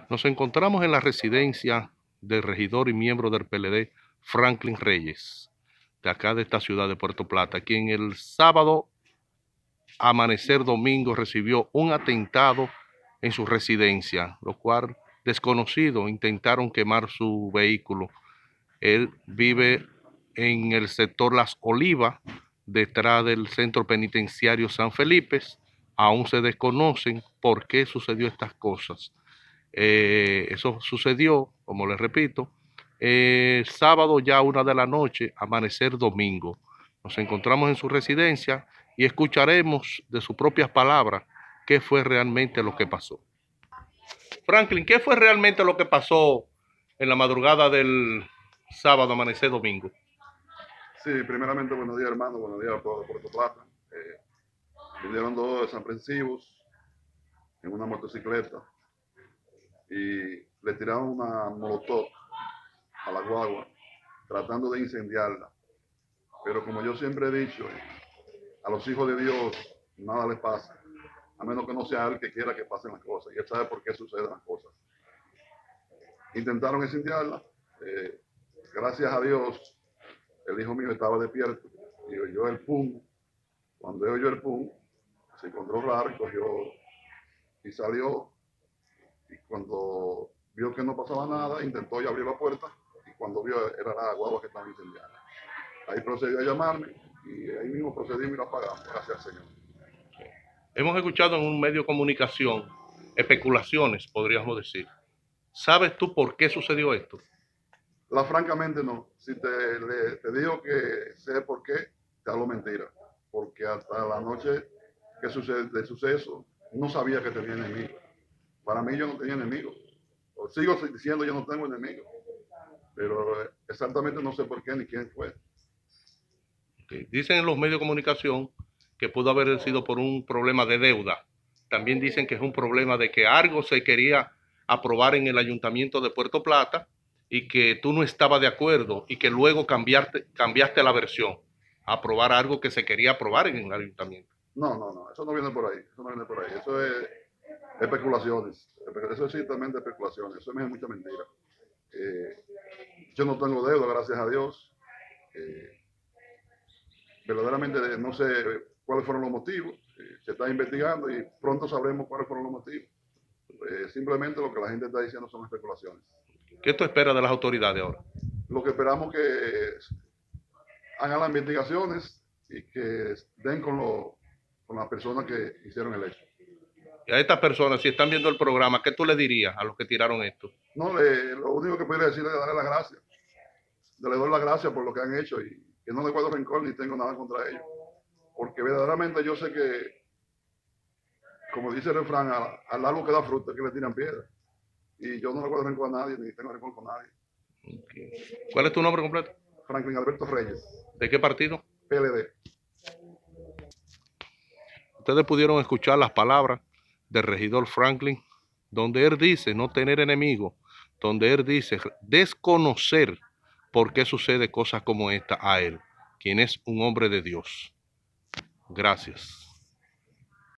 Nos encontramos en la residencia del regidor y miembro del PLD, Franklin Reyes, de acá de esta ciudad de Puerto Plata, quien el sábado amanecer domingo recibió un atentado en su residencia, lo cual desconocidos intentaron quemar su vehículo. Él vive en el sector Las Olivas, detrás del centro penitenciario San Felipe. Aún se desconocen por qué sucedió estas cosas. Eso sucedió, como les repito, sábado ya 1 de la noche, amanecer domingo. Nos encontramos en su residencia y escucharemos de sus propias palabras qué fue realmente lo que pasó. Franklin, ¿qué fue realmente lo que pasó en la madrugada del sábado, amanecer domingo? Sí, primeramente buenos días, hermano, buenos días a todos de Puerto Plata. Vinieron dos desaprensivos en una motocicleta y le tiraron una molotov a la guagua tratando de incendiarla. Pero como yo siempre he dicho, a los hijos de Dios nada les pasa, a menos que no sea él que quiera que pasen las cosas, y él sabe por qué suceden las cosas. Intentaron incendiarla, gracias a Dios el hijo mío estaba despierto y oyó el pum. Cuando oyó el pum, se encontró raro, cogió y salió, y cuando vio que no pasaba nada, intentó ya abrir la puerta, y cuando vio era la guagua que estaba incendiada. Ahí procedió a llamarme, y ahí mismo procedimos y la apagamos, gracias al Señor. Hemos escuchado en un medio de comunicación especulaciones, podríamos decir. ¿Sabes tú por qué sucedió esto? Francamente no. Si te digo que sé por qué, te hablo mentira. Porque hasta la noche que sucede el suceso, no sabía que tenía enemigos. Para mí yo no tenía enemigos. O sigo diciendo yo no tengo enemigos. Pero exactamente no sé por qué ni quién fue. Okay. Dicen en los medios de comunicación que pudo haber sido por un problema de deuda. También dicen que es un problema de que algo se quería aprobar en el ayuntamiento de Puerto Plata y que tú no estabas de acuerdo y que luego cambiaste la versión a aprobar algo que se quería aprobar en el ayuntamiento. No, eso no viene por ahí, eso no viene por ahí, eso es especulaciones, eso es simplemente especulaciones, eso es mucha mentira. Yo no tengo deuda, gracias a Dios. Verdaderamente no sé cuáles fueron los motivos, se está investigando y pronto sabremos cuáles fueron los motivos. Simplemente lo que la gente está diciendo son especulaciones. ¿Qué tú esperas de las autoridades ahora? Lo que esperamos que hagan las investigaciones y que den con las personas que hicieron el hecho. Y a estas personas, si están viendo el programa, ¿qué tú le dirías a los que tiraron esto? No, lo único que podría decirle es darle las gracias. Le doy las gracias por lo que han hecho y que no le guardo rencor ni tengo nada contra ellos. Porque verdaderamente yo sé que, como dice el refrán, al árbol que da fruta que le tiran piedra. Y yo no le guardo rencor a nadie, ni tengo rencor con nadie. Okay. ¿Cuál es tu nombre completo? Franklin Alberto Reyes. ¿De qué partido? PLD. Ustedes pudieron escuchar las palabras del regidor Franklin, donde él dice no tener enemigos, donde él dice desconocer por qué sucede cosas como esta a él, quien es un hombre de Dios. Gracias.